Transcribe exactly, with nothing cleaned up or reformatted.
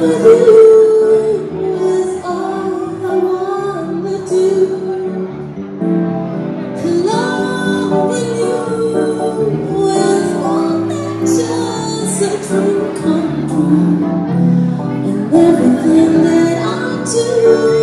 with you is all I wanna do. To love with you is all that just a dream come true. And everything that I do